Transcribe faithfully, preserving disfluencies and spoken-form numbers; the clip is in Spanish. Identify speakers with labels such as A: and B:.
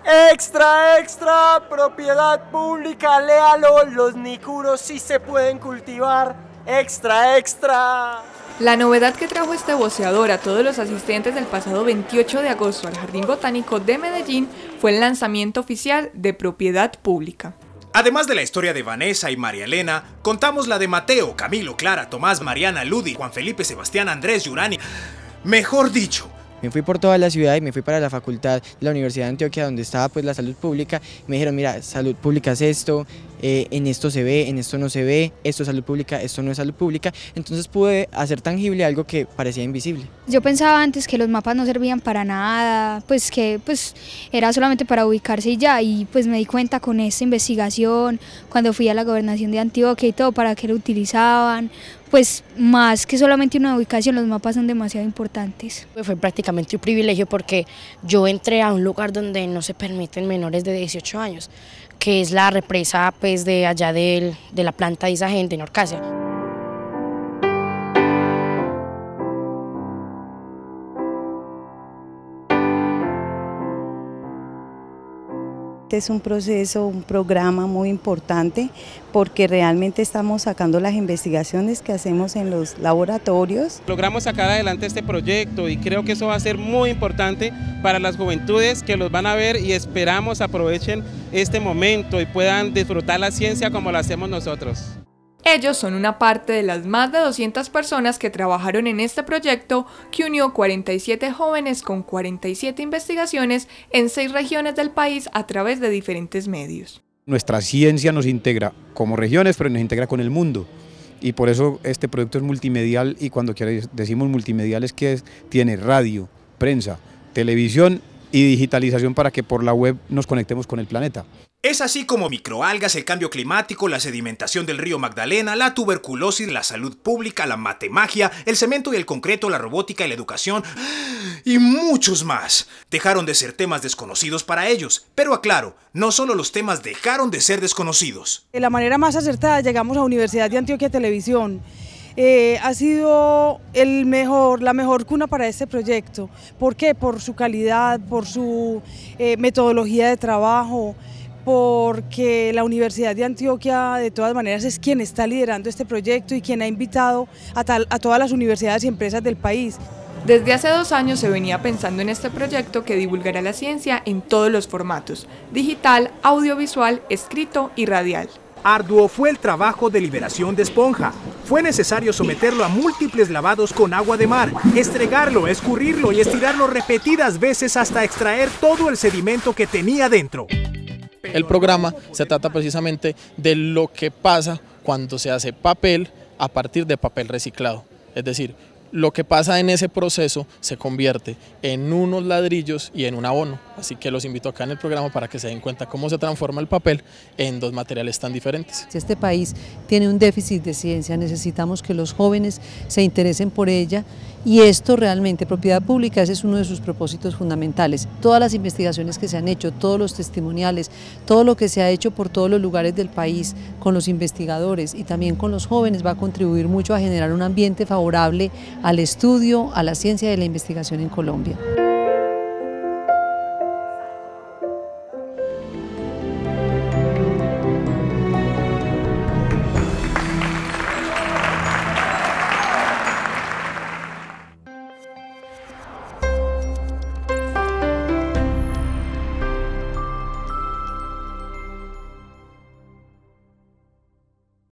A: Extra, extra, propiedad pública, léalo, los nicuros sí se pueden cultivar. Extra, extra.
B: La novedad que trajo este voceador a todos los asistentes del pasado veintiocho de agosto al Jardín Botánico de Medellín fue el lanzamiento oficial de Propiedad Pública.
C: Además de la historia de Vanessa y María Elena, contamos la de Mateo, Camilo, Clara, Tomás, Mariana, Ludi, Juan Felipe, Sebastián, Andrés, Yurani. Mejor dicho,
D: me fui por toda la ciudad y me fui para la facultad de la Universidad de Antioquia, donde estaba pues la salud pública. Me dijeron, mira, salud pública es esto, eh, en esto se ve, en esto no se ve, esto es salud pública, esto no es salud pública. Entonces pude hacer tangible algo que parecía invisible.
E: Yo pensaba antes que los mapas no servían para nada, pues que pues era solamente para ubicarse y ya, y pues me di cuenta con esta investigación, cuando fui a la gobernación de Antioquia y todo, para qué lo utilizaban. Pues más que solamente una ubicación, los mapas son demasiado importantes.
F: Fue prácticamente un privilegio porque yo entré a un lugar donde no se permiten menores de dieciocho años, que es la represa pues, de allá del, de la planta de Isagen de Norcasia.
G: Es un proceso, un programa muy importante porque realmente estamos sacando las investigaciones que hacemos en los laboratorios.
H: Logramos sacar adelante este proyecto y creo que eso va a ser muy importante para las juventudes que los van a ver y esperamos aprovechen este momento y puedan disfrutar la ciencia como lo hacemos nosotros.
B: Ellos son una parte de las más de doscientas personas que trabajaron en este proyecto que unió cuarenta y siete jóvenes con cuarenta y siete investigaciones en seis regiones del país a través de diferentes medios.
I: Nuestra ciencia nos integra como regiones, pero nos integra con el mundo. Y por eso este proyecto es multimedial y cuando decimos multimedial es que es, tiene radio, prensa, televisión y digitalización para que por la web nos conectemos con el planeta.
C: Es así como microalgas, el cambio climático, la sedimentación del río Magdalena, la tuberculosis, la salud pública, la matemagia, el cemento y el concreto, la robótica y la educación y muchos más. Dejaron de ser temas desconocidos para ellos, pero aclaro, no solo los temas dejaron de ser desconocidos.
J: De la manera más acertada llegamos a Universidad de Antioquia Televisión. Eh, ha sido el mejor, la mejor cuna para este proyecto. ¿Por qué? Por su calidad, por su eh, metodología de trabajo, porque la Universidad de Antioquia de todas maneras es quien está liderando este proyecto y quien ha invitado a, tal, a todas las universidades y empresas del país.
B: Desde hace dos años se venía pensando en este proyecto que divulgará la ciencia en todos los formatos: digital, audiovisual, escrito y radial.
K: Arduo fue el trabajo de liberación de esponja. Fue necesario someterlo a múltiples lavados con agua de mar, estregarlo, escurrirlo y estirarlo repetidas veces hasta extraer todo el sedimento que tenía dentro.
L: El programa se trata precisamente de lo que pasa cuando se hace papel a partir de papel reciclado, es decir, lo que pasa en ese proceso se convierte en unos ladrillos y en un abono, así que los invito acá en el programa para que se den cuenta cómo se transforma el papel en dos materiales tan diferentes.
M: Si este país tiene un déficit de ciencia, necesitamos que los jóvenes se interesen por ella y esto realmente, Propiedad Pública, ese es uno de sus propósitos fundamentales. Todas las investigaciones que se han hecho, todos los testimoniales, todo lo que se ha hecho por todos los lugares del país con los investigadores y también con los jóvenes va a contribuir mucho a generar un ambiente favorable al estudio, a la ciencia y a la investigación en Colombia.